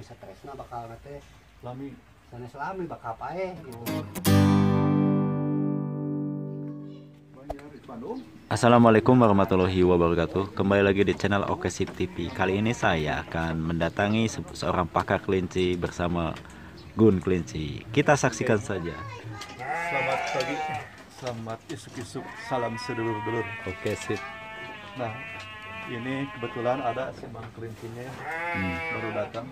stresna bakal teh Lami sanes lami bakal paeh gitu. Assalamualaikum warahmatullahi wabarakatuh. Kembali lagi di channel Okesip TV. Kali ini saya akan mendatangi seorang pakar kelinci bersama Gun Kelinci. Kita saksikan saja. Selamat pagi, selamat isuk-isuk, salam sedulur-dulur. Oke, sip. Nah, ini kebetulan ada si Mang Kelincinya baru datang.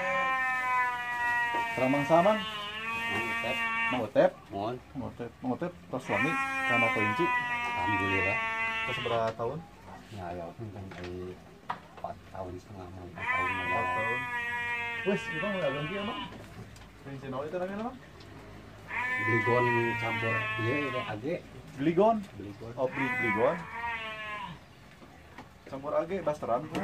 Terang Mang Samang, Mang Utep, Mang Utep, terus suami, karena kelinci. Alhamdulillah. Terus berapa tahun? Ya ya kan dari 4 tahun setengah 4 tahun 4 tahun. Wes, kita nggak ganti ya Mang? Kelinci nol itu namanya Mang? Gligon campur iya age. Gligon. Gligon. Oh, Gligon. Campur age basteran tuh.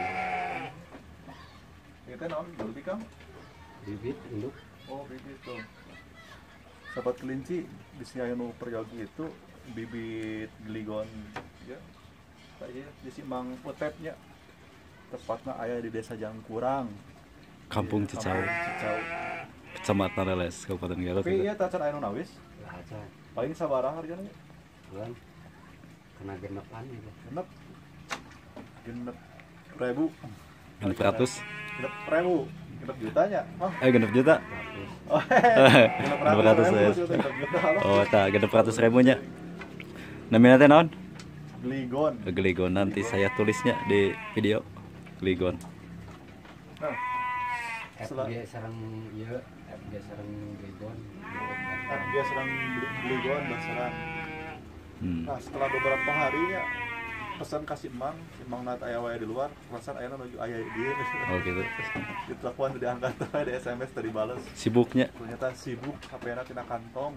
Kita naon lebih Kang? Bibit induk. Oh, bibit tuh. Sahabat kelinci di sini aya nu peryogi itu bibit Gligon ya. Saya di si Mang Utepnya. Tepatnya aya di Desa Jangkurang, Kampung Cicau, Kecamatan Leles, Kabupaten Garut. tapi iya tacan aya nu nawis. Lah aja. Paling sabaraha harganya? Bulan kena genepan gitu. Genep. Genep ribu. Genep ratus. Genep ribu. Genep jutanya. Oh, Genep juta. genep ratus ya. genep juta. Oh, tak genep ratus ribunya. Namanya teh naon? Gligon. Gligon, nanti saya tulisnya di video. Gligon. Nah, FG sareng ieu, FG sareng Gligon. dia sedang Gligon basaran. Nah, setelah beberapa hari ya pesan kasih Mang, si Mang nat aya wae di luar, pesan aya nuju aya di dieu. Oh gitu. Ditelepon diangkat di SMS tadi bales. Sibuknya. Ternyata sibuk, HP-na tina kantong.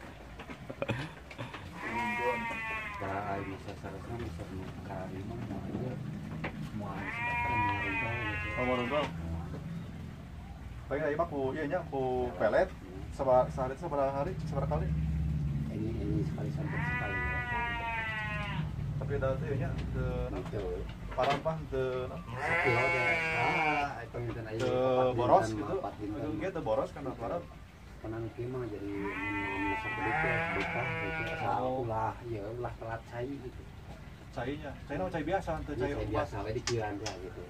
Gligon. Nah, bisa sarasna bisa karima mah ieu. Moal sebagian ngarungkal gitu. Mau nonton? Paling ayo mah ku ieu nya ku pelet. Sehari seberapa kali? Ini sekali sampai sekali ya. Tapi ada teh nya ke Itu parampah ke kilo deh. Itu ngiten aya. ke boros gitu. Ujung ge teu boros kana parap. Penang kieu mah jadi mun sakit ya buka itu ulah ya ulah telat cai gitu. Cainya, cai cai biasa teu cai Cai biasa we di Cianda gitu.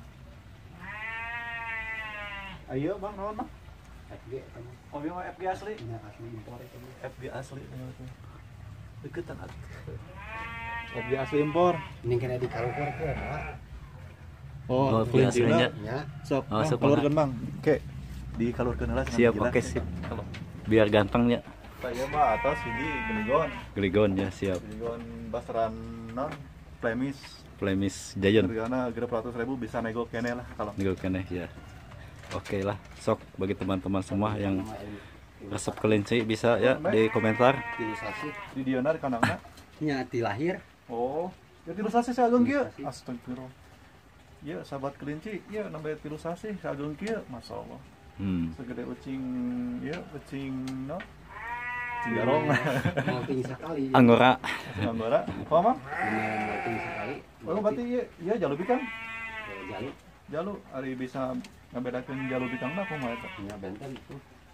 Ayo Bang, naon Bang? FG kan. Oh, ieu mah FG asli. Ini asli impor itu. FG asli deketan atuh. FG asli impor. Ini kena dikalukur ke, Pak. Oh, FG aslinya. Ya. Sok, Oh, sok, kalurkeun Bang. Oke. Dikalurkeun heula. Siap, oke sip. Biar gantengnya. Saya mah atas ini Gligon. Gligon ya, siap. Gligon basaran non Flemis. Flemis Giant. Hargana 100.000 bisa nego kene lah kalau. Nego keneh ya. Oke lah, sok bagi teman-teman semua yang resep kelinci bisa ya di komentar. Ilustrasi. Di dieuna di kandangna. Nya ti lahir. Oh, ya ilustrasi sageung kieu. Ilustrasi. Astagfirullah. Ya sahabat kelinci, ya nambah ilustrasi sageung kieu, masyaallah. Segede ucing, ya ucing no. Ucing garong. Mau tinggi sekali. Anggora. Anggora. Apa mah? Mau tinggi sekali. Oh, berarti ya jalubi kan? Jaluk. Jalu ari bisa ngabedakeun jalubi kang mah kumaha eta? Ya benten itu.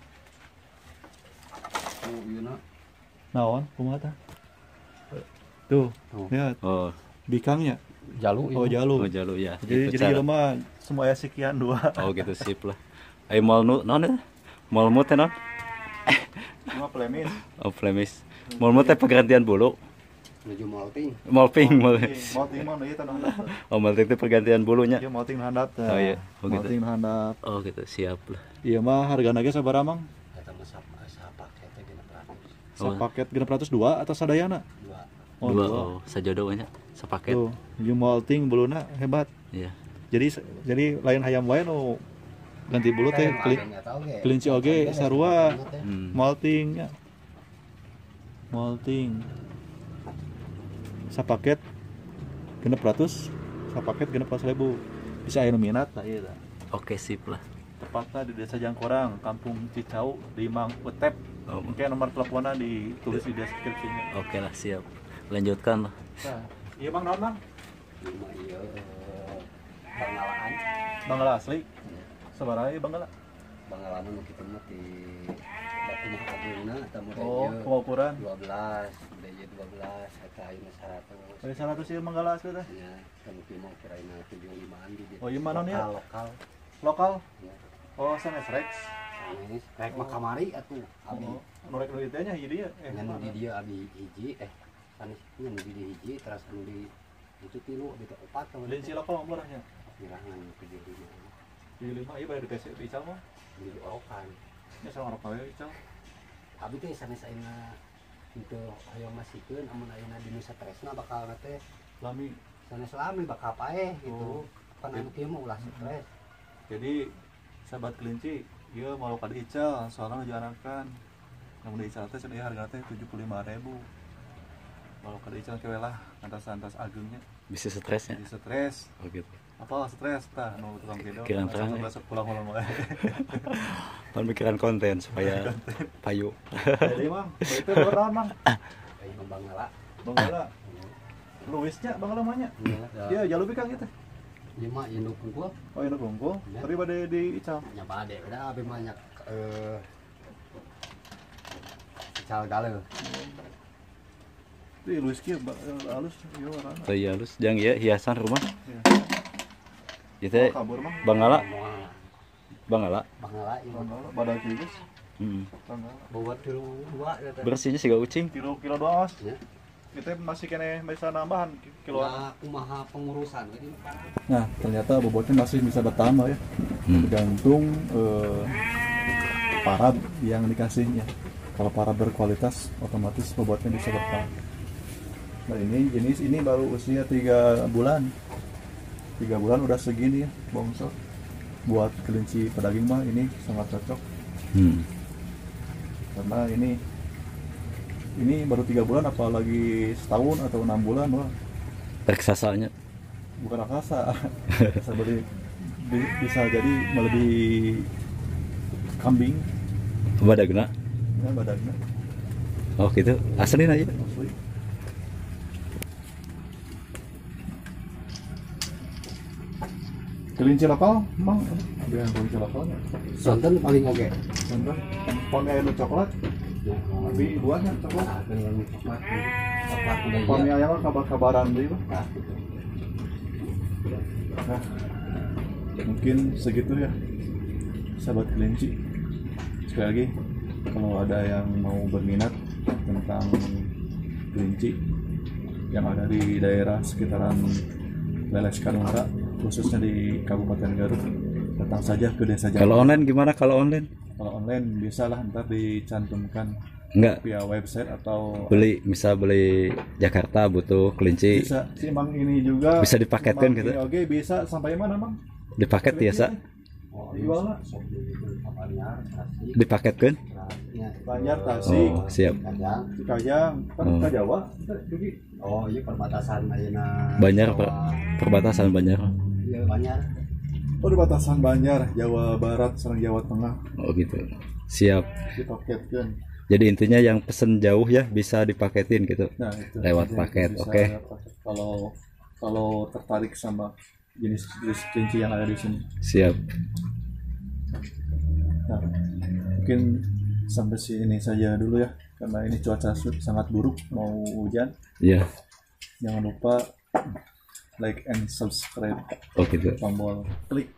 Oh, Yuna. Naon kumaha tah? Tuh, ya Oh, bikangnya. Jalu. Oh, jalu. oh jalu ya. Jadi Itu jadi cara. mah semua ya sekian dua. Oh gitu sip lah. Ayo mal nu non ya? Mal mu teh non? Cuma Flemis. Oh Flemis. Mal mu teh pergantian bulu. Menuju molting. Molting. Malting mah ieu teh handap. Oh molting teh pergantian bulunya. Ieu malting handap. Oh iya. Oh gitu. Malting handap. Oh gitu siap lah. Ieu mah hargana ge sabaraha Mang? Eta mah sapaket teh 600. Sapaket 602 atau sadayana? 2. Oh, Dua oh sajodohnya sepaket. Tuh, ieu malting buluna hebat. Iya. Jadi lain hayam wae nu ganti bulu teh kelinci oge sarua malting ya. Malting. Sapaket 600, sapaket 600.000. Bisa aya nu minat tah ieu tah. Oke sip lah. Tepatnya di Desa Jangkurang, Kampung Cicau, di Mang Utep. Oh. Mungkin nomor teleponnya ditulis di deskripsinya. Oke lah siap. Lanjutkan lah. Nah, iya Bang, naon Bang? Iya, Bangalaan. Bangala asli. Sabarai Bangala. Bangalaman nu kitu mah ti batu mah kabulna eta mah Oh, pengukuran. 12, daya 12 eta ayeuna 100. Dari 100 sih Manggala asli teh. Ya, kan kieu mah kiraina 75-an di ditu. Oh, ieu mana nya? Lokal. Lokal. Ya. Oh, sanes Rex. Sanes rek mah kamari atuh abi. Oh, nu rek nu dieu teh nya hiji dia. Nya di dia abi hiji sanes nya nu di dieu hiji terus nu di itu 3 di 4 kan. Lain si lokal murahnya. Kirangan 75. Di 5 ieu bayar di PC di Ical mah. Di orokan. Nya sama orang kaya Ical. Abi teh sanes ayeuna itu hayang masikeun amun ayeuna di Nusa Tresna bakal teh Lami. sanes lami bakal paeh gitu. Oh. Kan anu kieu mah ulah stres. Jadi sahabat kelinci, ieu mau ka di Ical, soalnya ngejarakan. Namun di Ical teh cenah harga teh 75.000. Kalau ka di Ical kewe lah antas-antas agengnya. Bisa stresnya. Jadi stres. Oh gitu. Apa stres tah nu tukang video. Pikiran terang, ya. Besok pulang-pulang wae. Pemikiran konten supaya payu. Jadi Mang, itu orang Mang. Kayak Bangala. Bangala. Luisnya Bangala mah nya. Dia jalubi Kang gitu. Ieu mah induk gua Oh, ini gonggo. Ya. Tapi bade di Ical. nya bade da abi mah nya cal galau. Di Luis kieu halus ieu warna. Oh iya halus, jang ya hiasan rumah. Ya. Itu Oh, kabur Mang. Bangala, Moal Bangala. Bangala ieu Bangala badak kieu. Bangala. bawa tilu dua eta. Bersihnya sih gak ucing. Kilo doang Mas. Ya. Kita masih kena bisa nambahan kiloan. Ya kumaha pengurusan jadi Nah, ternyata bobotnya masih bisa bertambah ya. Tergantung parab yang dikasihnya. Kalau parab berkualitas, otomatis bobotnya bisa bertambah. Nah, ini jenis ini baru usia 3 bulan. 3 bulan udah segini ya, bongsor. Buat kelinci pedaging mah ini sangat cocok. Karena ini baru 3 bulan, apalagi setahun atau 6 bulan, wah Raksasanya. bukan raksasa. Bisa jadi melebihi kambing Badagna. ya badannya. Oh gitu. Asalin aja. Asli. Kelinci lokal, Mang, ada yang kelinci lokalnya. sonten paling oke. Contoh, poni ayam coklat, Ya, tapi buahnya coklat. dengan coklat. Coklat udah Poni iya. ayam mah kabar-kabaran deh, Bang. Nah, gitu. Nah, mungkin segitu ya, sahabat kelinci. Sekali lagi, kalau ada yang mau berminat tentang kelinci yang ada di daerah sekitaran Leles Karungara, khususnya di Kabupaten Garut, datang saja ke Desa Jawa. Kalau online gimana kalau online? Kalau online bisa lah, ntar dicantumkan Enggak. via website atau Beli Jakarta butuh kelinci. bisa sih Mang, ini juga Bisa dipaketkan Mang, gitu? ini Oke, bisa sampai mana Mang? Dipaket biasa. Oh, Jual lah. sok gitu, Papanyar, Tasik, Dipaketkan. Beratnya, Banyak Tasik, Oh, siap. Kajang. Cikajang, kan Oh. ke Jawa, kita pergi. Oh, iya perbatasan ayeuna. Banyak Jawa. perbatasan banyak. Iya banyak. Oh, di batasan Banjar, Jawa Barat, serang Jawa Tengah, Oh gitu. Siap. dipaketkan. Jadi intinya yang pesen jauh ya bisa dipaketin gitu. Nah, itu Lewat Jadi paket, bisa oke. lewat paket. Kalau tertarik sama jenis kelinci yang ada di sini. Siap. Nah, mungkin sampai sini saja dulu ya, karena ini cuaca sangat buruk, mau hujan. Iya. Jangan lupa like and subscribe, Oh gitu. tombol klik